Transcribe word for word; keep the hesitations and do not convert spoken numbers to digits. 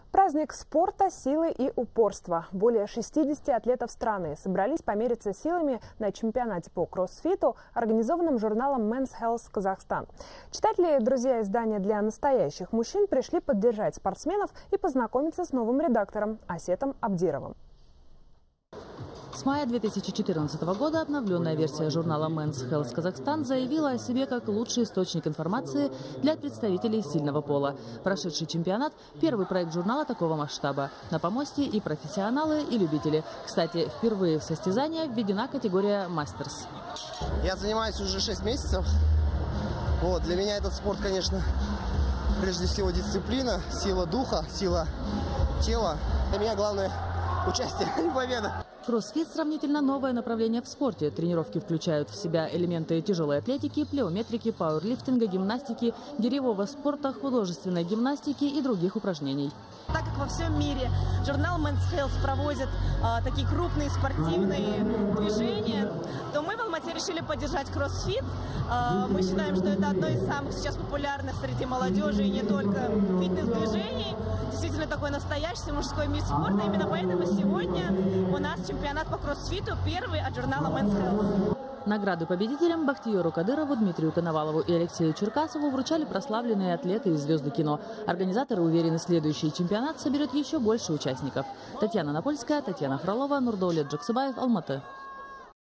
Праздник спорта, силы и упорства. Более шестидесяти атлетов страны собрались помериться силами на чемпионате по кроссфиту, организованном журналом Men's Health Kazakhstan. Читатели, друзья издания для настоящих мужчин, пришли поддержать спортсменов и познакомиться с новым редактором Асетом Абдировым. С мая две тысячи четырнадцатого года обновленная версия журнала Men's Health Kazakhstan заявила о себе как лучший источник информации для представителей сильного пола. Прошедший чемпионат – первый проект журнала такого масштаба. На помосте и профессионалы, и любители. Кстати, впервые в состязание введена категория «Мастерс». Я занимаюсь уже шесть месяцев. Вот, для меня этот спорт, конечно, прежде всего дисциплина, сила духа, сила тела. Для меня главное участие, а не победа. Кроссфит – сравнительно новое направление в спорте. Тренировки включают в себя элементы тяжелой атлетики, плеометрики, пауэрлифтинга, гимнастики, гиревого спорта, художественной гимнастики и других упражнений. Так как во всем мире журнал Men's Health проводит а, такие крупные спортивные движения, то мы в Алмате решили поддержать кроссфит. А, мы считаем, что это одно из самых сейчас популярных среди молодежи и не только фитнес-движений. Действительно такой настоящий мужской вид спорта. Именно поэтому сегодня у нас чемпионат по кроссфиту первый от журнала Men's Health. Награды победителям Бахтиеру Кадырову, Дмитрию Коновалову и Алексею Черкасову вручали прославленные атлеты и звезды кино. Организаторы уверены, следующий чемпионат соберет еще больше участников. Татьяна Напольская, Татьяна Фролова, Нурдаулет Джаксыбаев, Алматы.